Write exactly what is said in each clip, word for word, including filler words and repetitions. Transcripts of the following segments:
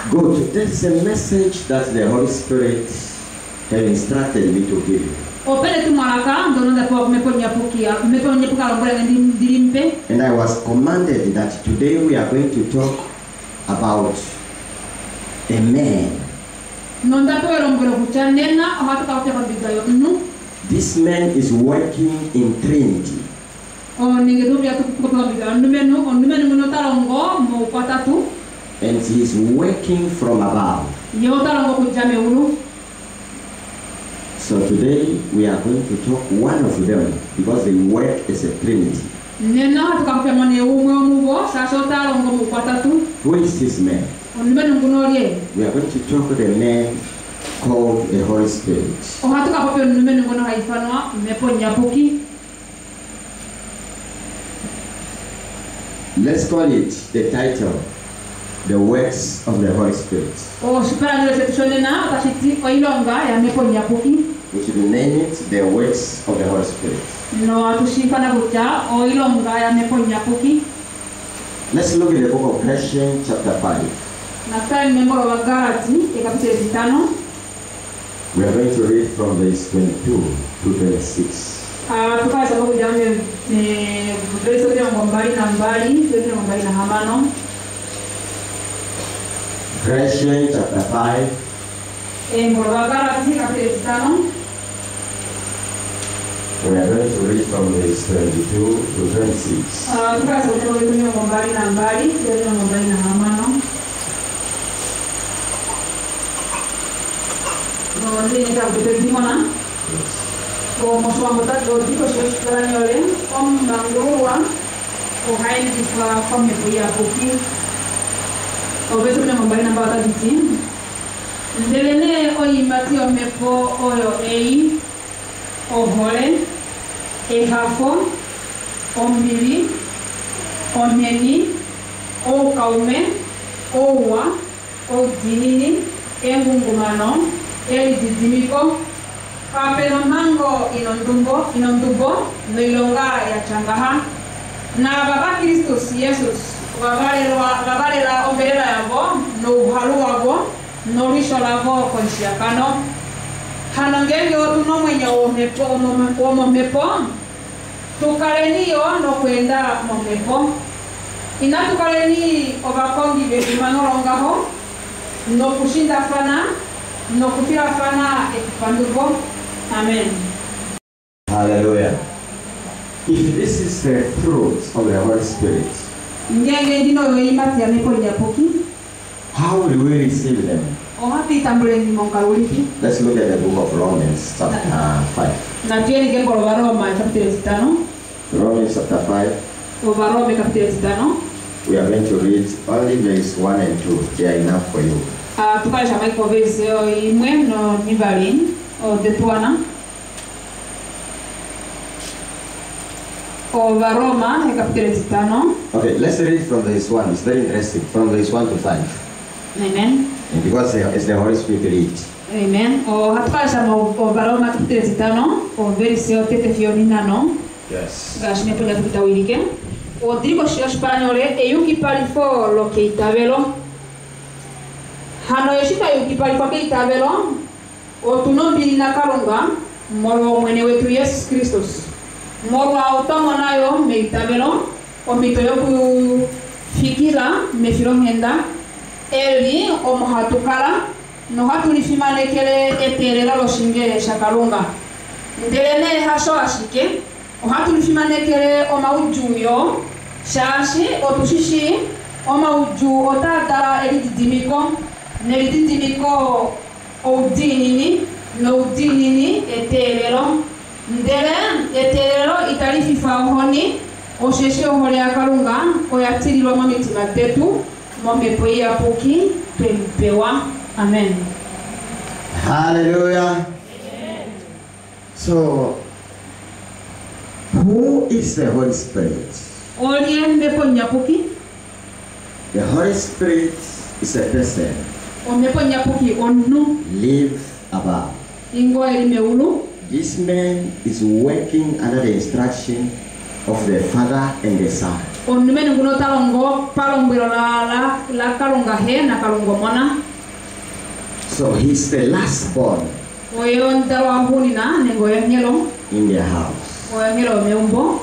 Good. This is a message that the Holy Spirit has instructed me to give you. And I was commanded that today we are going to talk about a man. This man is working in Trinity. And he is working from above. So today we are going to talk one of them because they work as a Trinity. Who is this man? We are going to talk to the man called the Holy Spirit. Let's call it the title, The Works of the Holy Spirit. We should name it The Works of the Holy Spirit. Let's look at the book of Galatians chapter five. We are going to read from verse twenty-two to twenty-six. Galatians chapter five. We are going to read from verse twenty-two to twenty-six. Ohole, ehafo, ombili, oneni, o kaume, owa, o dinini, engungumano, el didimiko, kapenomango inondumbo, inondumbo, noilonga ya changaha, na baba Kristus Jesus, wabale la ombela yabo, no uhalu wabo, no risho lavo konshiakano, hanangeli otuno mwenye omepo omepo tukaleni yo no kwenda momepo ina tukaleni obakongi betumanolongaho no kushinda fana no kufira fana ekipanduko. Amen. Hallelujah. If this is the fruit of the Holy Spirit, how will we receive them? Let's look at the book of Romans chapter five. Romans chapter five. We are going to read only verse one and two. They are enough for you. Okay, let's read from verse one. It's very interesting. From verse one to five. Amen. And because it's the Holy Spirit read. Amen. O hatupasha mo Varoma kapitele zitano o versio tete fioninano. Yes. Gashime ponya tukitawilike. O driko shio spanyole e yuki palifo lo ke itabelo. Hano yoshita yuki palifo ke itabelo. O tunombili na kalunga moro mwene wetu Yesu Kristus. Moro automo nayo me itabelo. O mitoyoku fikira me filongenda. Eli omuhatukala no hatulifimane eterera loshinge shakalunga ndelene hasho ashike ohatulifimane omaujuyo shashi otushishi omauju otata elididimiko nelididimiko odinini no udinini eterero ndele eterero italififa ohoni osheshe ohole akalunga oyatililwa mu mitima tetu. Amen. Hallelujah. Amen. So, who is the Holy Spirit? The Holy Spirit is a person. Live above. This man is working under the instruction of the Father and the Son. Onumene nguno talongo palongbiro la la la kalonga he na kalongo mona. So he's the last born Oyo ndalwa huni na nengo yengelo in their house. oyo ngelo meumbo.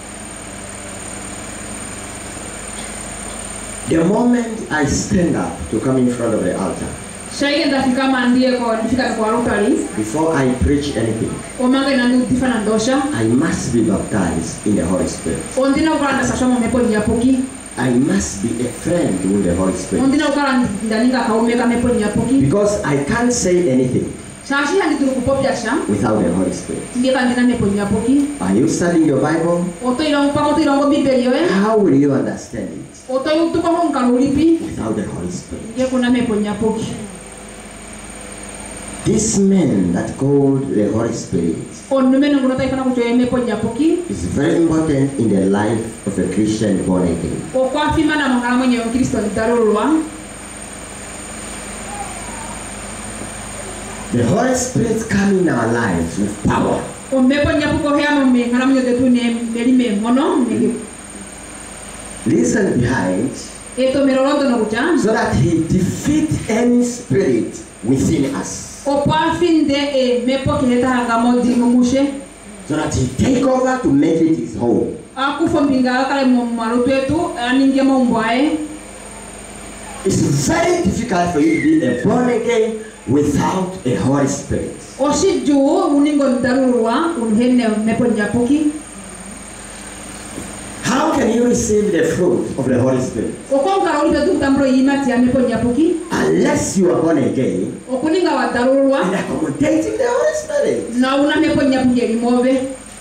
The moment I stand up to come in front of the altar, Shaige ndafika mandie ko nifika kwa altari. before I preach anything, Omanga na ndutifana na ndosha. I must be baptized in the Holy Spirit. Ondina ukala sashomo mepo nyapoki. I must be a friend with the Holy Spirit. Ondina ukala ndaninga kaumeka mepo nyapoki. Because I can't say anything Shashi handi turukupopya sha. without the Holy Spirit. Ndiye kandina mepo nyapoki. Are you studying your Bible? Oto ilongo pamoto ilongo bibeli yoe. How will you understand it Oto yutuko honka lulipi. without the Holy Spirit? Ndiye kuna mepo nyapoki. This man that called the Holy Spirit Onumene nguno taifana kuchoye mepo nyapoki. is very important in the life of a Christian born again. Okwa fima na mangala mwenye Kristo litarulwa. The Holy Spirit come in our lives with power. Omepo nyapuko hea mo me ngala mwenye detu ne melime mono nege. Listen behind, Eto merolondo no kucha. so that he defeat any spirit within us. Okwa finde e mepo kileta hanga modi ngumushe. So that he take over to make it his home. Akufo mbinga kale mo marutu etu aningia mo mbwae. It's very difficult for you to be a born again without a Holy Spirit. Oshiju uningo ndarurwa unhene mepo nyapuki. How can you receive the fruit of the Holy Spirit? Okwa mkaroli petu kutambro imati ya mepo nyapuki. Unless you are born again Okuninga wadarurwa. and accommodating the Holy Spirit. Na una mepo nyapuki elimove.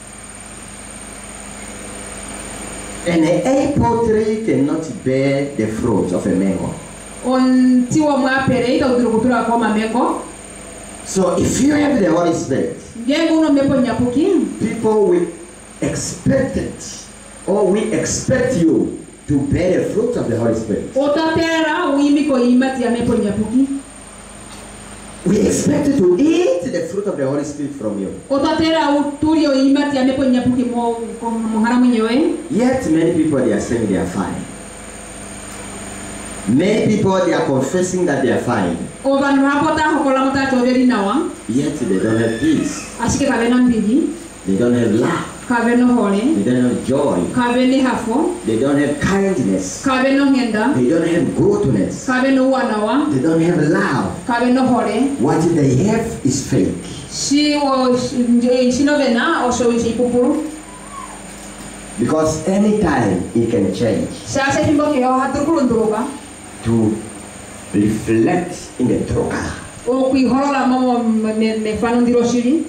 An apple tree cannot bear the fruit of a mango. On tiwa mwa pere ita udurukutura kwa mamengo. So if you have the Holy Spirit, Ngengo uno mepo nyapuki. people will expect it, or we expect you to bear the fruit of the Holy Spirit. Otatera uimiko imati ya mepo nyapuki. We expect you to eat the fruit of the Holy Spirit from you. Otatera uturi o imati ya mepo nyapuki mo mhara mwenyewe. Yet many people, they are saying they are fine. Many people, they are confessing that they are fine. Ovanu hapota hokola muta choveri nawa. Yet they don't have peace. Ashike kavena mbiji. They don't have love. Kaveno hole. They don't have joy. Kaveni hafo. They don't have kindness. Kaveno ngenda. They don't have goodness. Kaveno wanawa. They don't have love. Kaveno hole. What they have is fake. Shi o shinovena o show shi pupuru. Because anytime it can change Shasha himbo ke ho hatukuru nduruka. to reflect in the troka. O kui horola momo me me fanu ndiro shiri.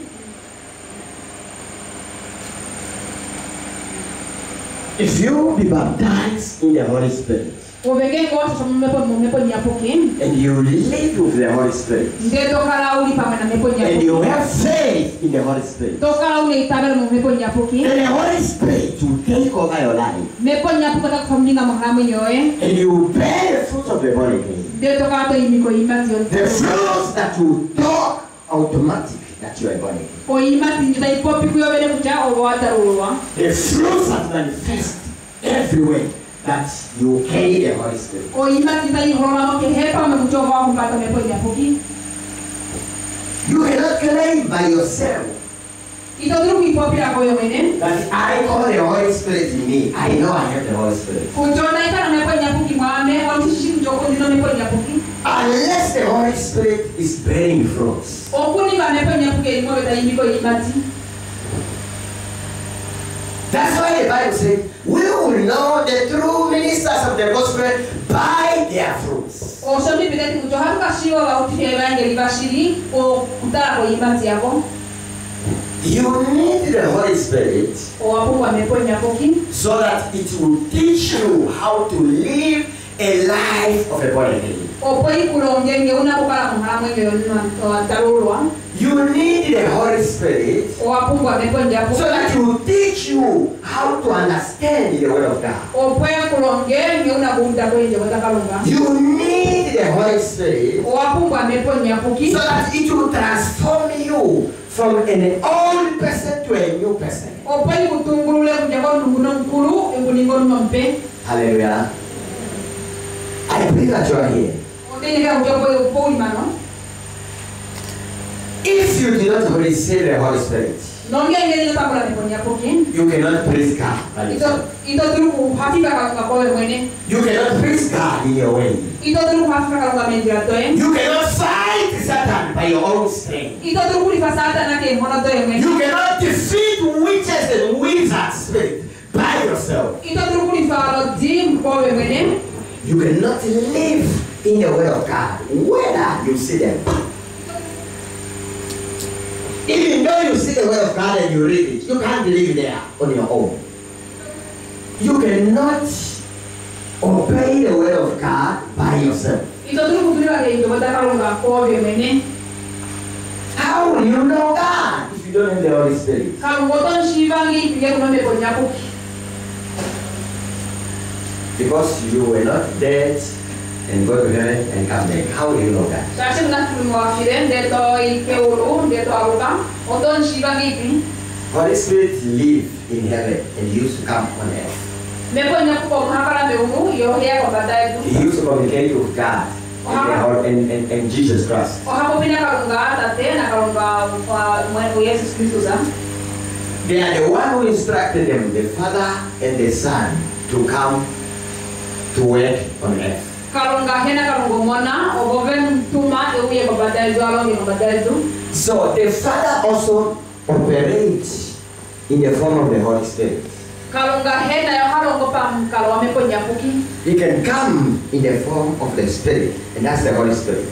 If you be baptized in the Holy Spirit Ovenge ko so mepo mepo nyapuki. and you live with the Holy Spirit Ndeto kala uli pamwe na mepo and nyapuki. you have faith in the Holy Spirit, Toka uli tabela mo mepo nyapuki. then the Holy Spirit will take over your life Mepo nyapuka ta kufaminga mahara mwenyewe. and you will bear the fruit of the Holy Spirit. Ndeto kala to imiko imati yon. The fruits that will talk automatic that you are born again. O imati nita ipopi kuyo vele kucha o watarulwa. The fruits that manifest everywhere that you carry the Holy Spirit. O imati nita ihorola mo ke hepa me kucho wa kumpata mepo nyapuki. You cannot claim by yourself Ito dulu ipopi la koyo mene. that I call the Holy Spirit in me. I know I have the Holy Spirit. Kucho na ita na mepo nyapuki mwame. O tishishi kuchoko nino mepo nyapuki. Unless the Holy Spirit is bearing fruits. O kuni ba mepo nyapuki ilimo beta imiko imati. That's why the Bible says, we will know the true ministers of the gospel by their fruits. O shomi bideti kucho haruka shiwa wa uti evangeli bashiri o kutara ko imati yako. You need the Holy Spirit O wapu wa mepo nyapuki. so that it will teach you how to live a life of a born again. O poi kulongenge una kukala kumhala mwenye o tarulwa. You need the Holy Spirit O wapu wa mepo nyapuki. so that it will teach you how to understand the Word of God. O poi kulongenge una kumda kwenye watakalonga. You need the Holy Spirit O wapu wa mepo nyapuki. so that it will transform you from an old person to a new person. Opai kutungulu le kujaga nungunong kulu enguningon mampe. Hallelujah. I believe that you are here. If you do not receive the Holy Spirit, you cannot praise God. You cannot praise God in your way. You cannot fight Satan by your own strength. You cannot defeat witches and wizards spirit by yourself. You cannot live in the word of God whether you see them. Even though you see the word of God and you read it, you can't live there on your own. You cannot obey the word of God by yourself. How will you know God if you don't have the Holy Spirit? Because you were not dead and go to heaven and come back. How will you know that? Holy Spirit live in heaven and used to come on earth. He used to communicate with God and, and, and, and Jesus Christ. They are the one who instructed them, the Father and the Son, to come to work on earth. So the Father also operates in the form of the Holy Spirit. He can come in the form of the Spirit, and that's the Holy Spirit.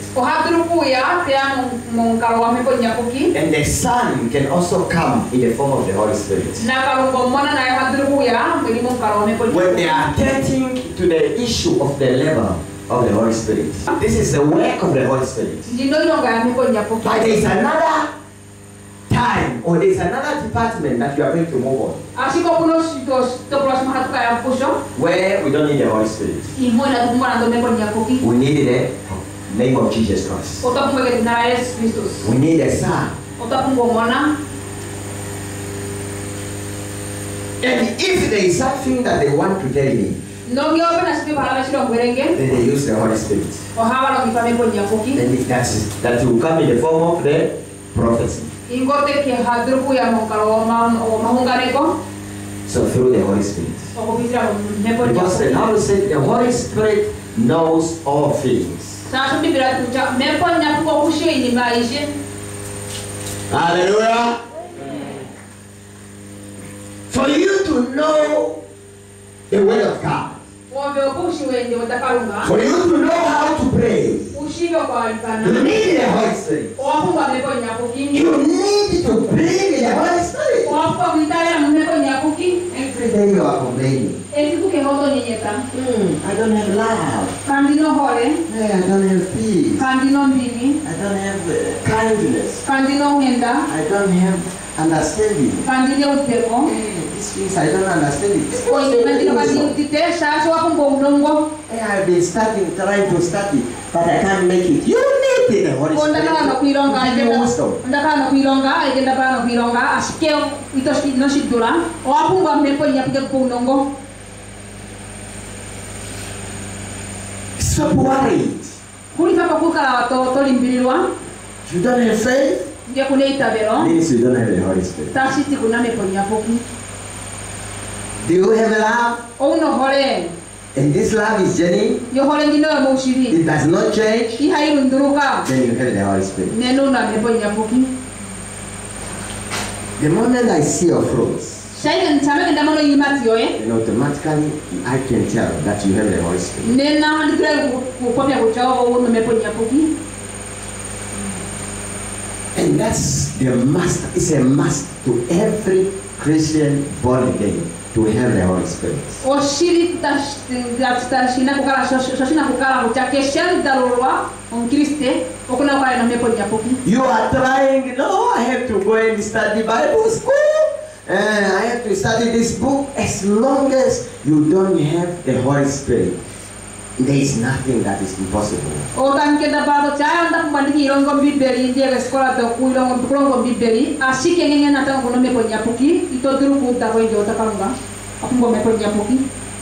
And the Son can also come in the form of the Holy Spirit. When they are getting to the issue of the level of the Holy Spirit, this is the work of the Holy Spirit. But there is another time, or there is another department that you are going to move on, where we don't need the Holy Spirit. We need the name of Jesus Christ. We need the Son. And if there is something that they want to tell me, then they use the Holy Spirit. Then that's that will come in the form of the prophecy. So through the Holy Spirit. Because the Bible said the Holy Spirit knows all things. Hallelujah. For you to know the word of God, for you to know how to pray, you need the Holy Spirit. You need to pray with the Holy Spirit. Every day you are complaining. Mm, I don't have love. Hey, I don't have peace. I don't have uh, kindness. I don't have understanding. Hey, these things I don't understand it. Hey, I've been studying, trying to study, but I can't make it. You need the Holy Spirit. Stop worried. You don't have faith? Means you don't have the Holy Spirit. Do you have love? And this love is genuine. It does not change. Then you have the Holy Spirit. The moment I see your fruits, then automatically I can tell that you have the Holy Spirit. And that's the must. It's a must to every Christian born again to have the Holy Spirit. You are trying, no, I have to go and study Bible school. And I have to study this book. As long as you don't have the Holy Spirit, there is nothing that is impossible. kumbandiki irongo bibeli ndiye sekolah to kuilongo kurongo bibeli asike ngenge nata ngono me ponya puki ito duru kuta ko jota kalunga akumbo me ponya puki.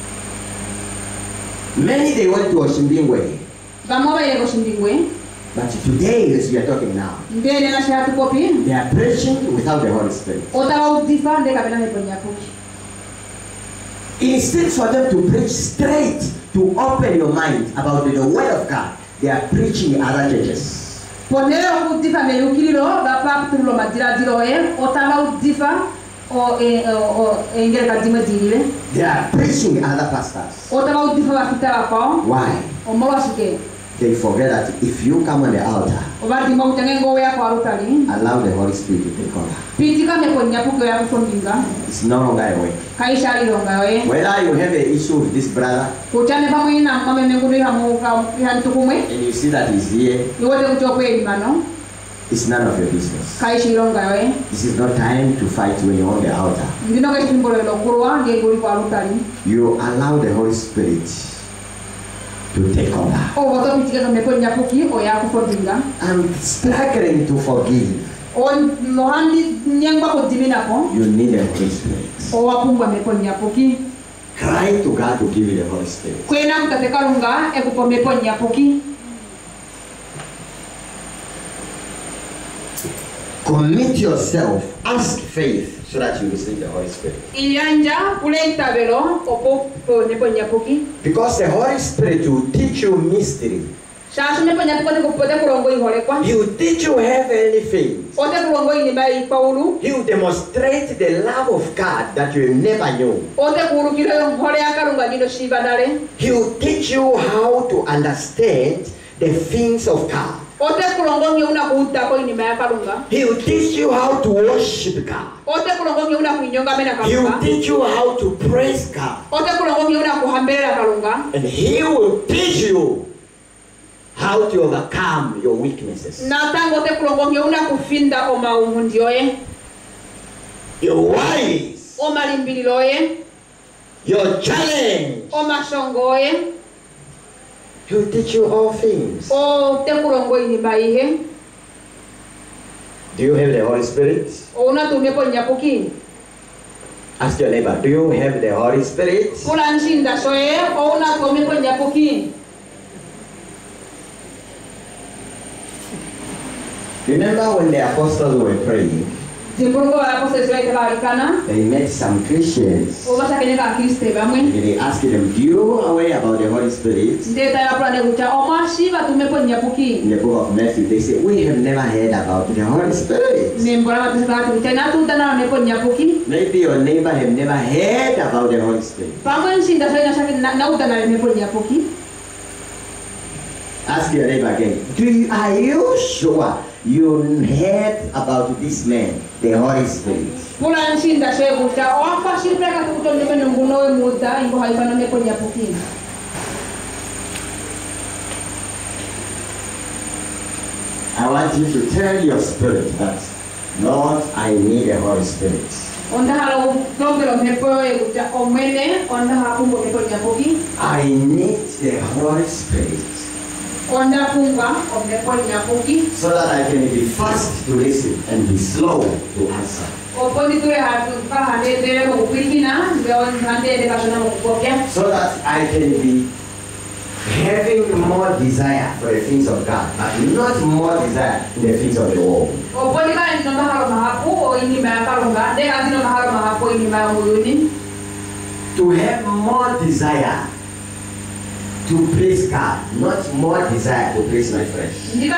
Many they went to Oshimbingwe. Bamo ba yego Oshimbingwe. But today, as we are talking now, ndele na shatu kopi. They are preaching without the Holy Spirit. Ota udifa de kabela me ponya puki. Instead for them to preach straight, to open your mind about the word of God, they are preaching in other churches. Ponele udifa me yukililo ba pap tulo madira dilo e ota udifa o e o engel kadime dilile. They are preaching in other pastors. Ota udifa ba fitara pa. Why? O mawashike. They forget that if you come on the altar, allow the Holy Spirit to take over. It's no longer a way. Whether you have an issue with this brother, and you see that he's here, it's none of your business. This is not time to fight when you're on the altar. You allow the Holy Spirit to take over. I'm struggling to forgive. You need the Holy Spirit. Cry to God to give you the Holy Spirit. Commit yourself, ask faith so that you receive the Holy Spirit. Because the Holy Spirit will teach you mystery. He will teach you heavenly things. He will demonstrate the love of God that you never knew. He will teach you how to understand the things of God. He will teach you how to worship God. He will teach you how to praise God. And He will teach you how to overcome your weaknesses. Your worries. Your challenge. He will teach you all things. Do you have the Holy Spirit? Ask your neighbor, do you have the Holy Spirit? Remember when the apostles were praying, they met some Christians and they asked them, do you know about the Holy Spirit? In the book of Matthew, they said, we have never heard about the Holy Spirit. Maybe your neighbor have never heard about the Holy Spirit. Ask your neighbor again, do you, are you sure you heard about this man, the Holy Spirit? I want you to tell your spirit that, Lord, I need the Holy Spirit. I need the Holy Spirit. So that I can be fast to listen and be slow to answer. So that I can be having more desire for the things of God, but not more desire in the things of the world. To have more desire to praise God, not more desire to praise my flesh.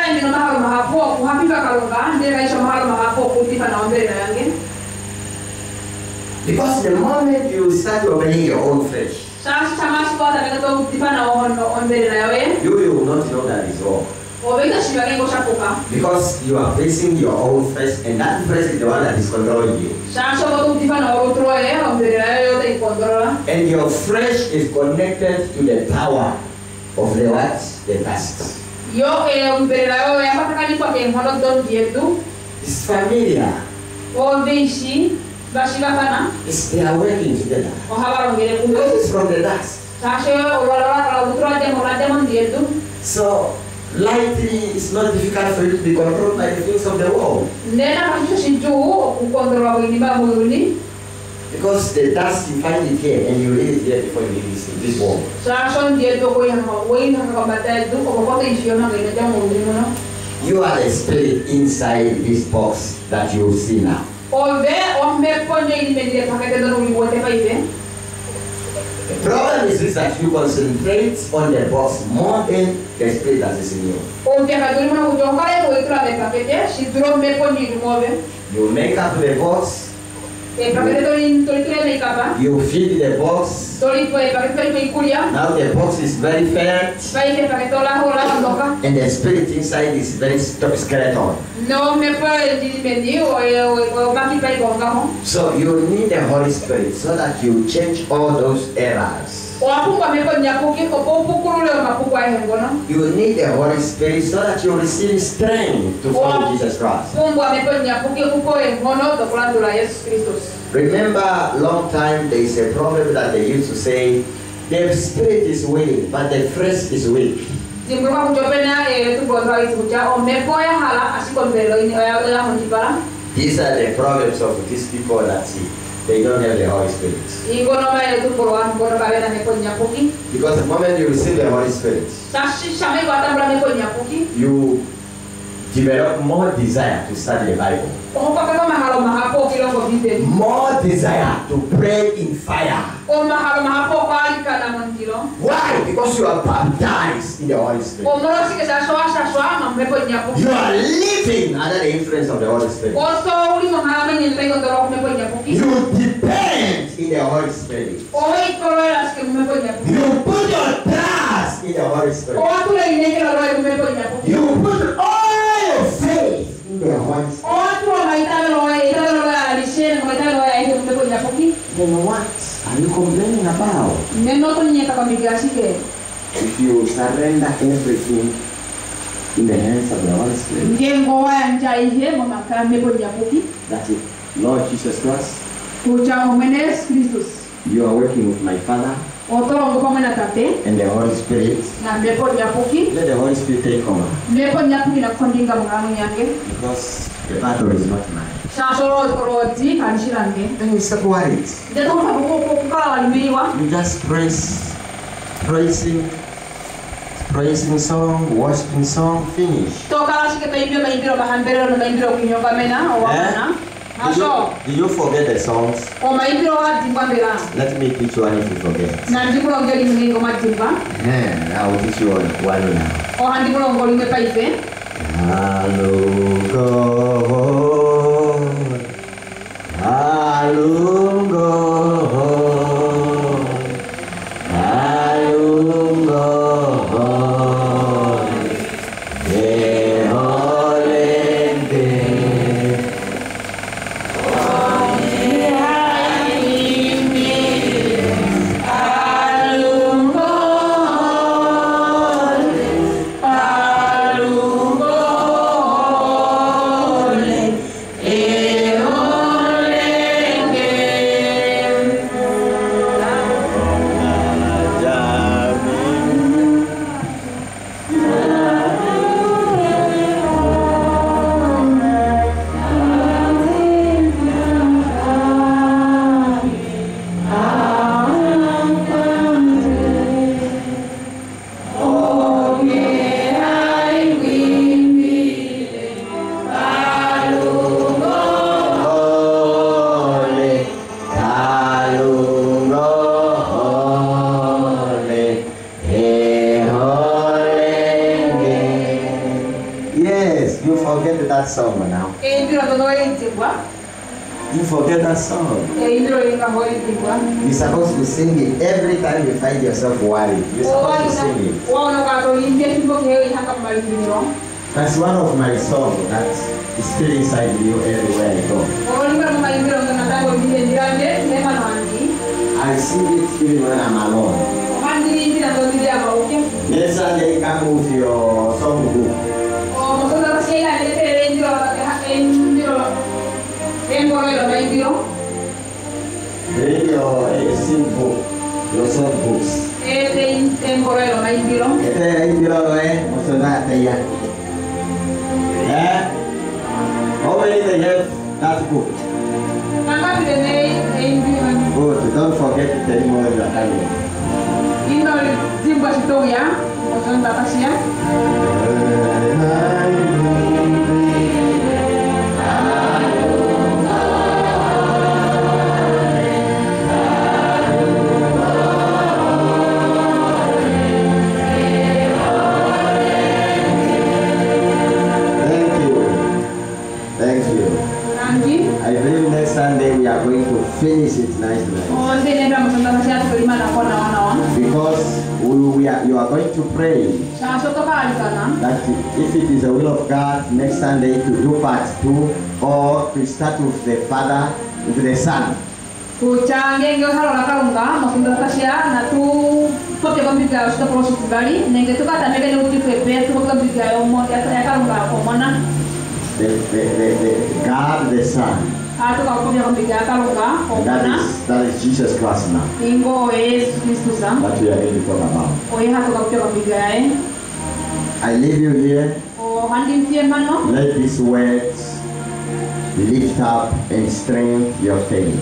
Because the moment you start obeying your own flesh, you will not know that it's wrong. Because you are facing your own flesh, and that flesh is the one that is controlling you. And your flesh is connected to the power of the what? The past. It's familiar. It's, they are working together. Because it's from the dust. So lightly, it's not difficult for you to be controlled by the things of the world. Because the dust, you find it here and you leave it here before you leave this, this world. You are the spirit inside this box that you see now. The problem is this, that you concentrate on the box more than the spirit that is in you. You make up the box. You feed the box. Now the box is very fat. And the spirit inside is very skeleton. So you need the Holy Spirit so that you change all those errors. You need the Holy Spirit so that you receive strength to follow Jesus Christ. Remember, long time there is a proverb that they used to say, the spirit is willing, but the flesh is weak. These are the proverbs of these people that see. They don't have the Holy Spirit. Because the moment you receive the Holy Spirit, you develop more desire to study the Bible. More desire to pray in fire. Why? Because you are baptized in the Holy Spirit. You are living under the influence of the Holy Spirit. You depend in the Holy Spirit. You put your trust in the Holy Spirit. You put all your faith in the Holy Spirit. Then what are you complaining about? If you surrender everything in the hands of the Holy Spirit, that's it. Lord Jesus Christ, you are working with my Father and the Holy Spirit. Let the Holy Spirit take over. Because the battle is not mine. Then you stop worried. You just praise, praising, praising song, worshiping song, finish. Yeah? Did you, did you forget the songs? Let me teach you one if you forget. Yeah, I will teach you one, one now. Hello God, hello God, hello God, the Holy Day. That song now. You forget that song. You're supposed to sing it every time you find yourself worried. You're supposed to sing it. That's one of my songs that is still inside you everywhere I go. I sing it even when I'm alone. Next Sunday, come with your song book. Bring your uh, sing book, your song books. Este es el that yeah. Yeah. How many they have? That's good. Good. Don't forget to tell more you are coming. Ino Zimba Sitoya, Ozon Bakasia. I believe next Sunday we are going to finish it nicely. Because we, we are, you are going to pray that if it is the will of God next Sunday to do part two or to start with the Father, with the Son. The, the, the, the God the Son. And that is, that is Jesus Christ now. That we are going to talk about. I leave you here. Let these words lift up and strengthen your faith.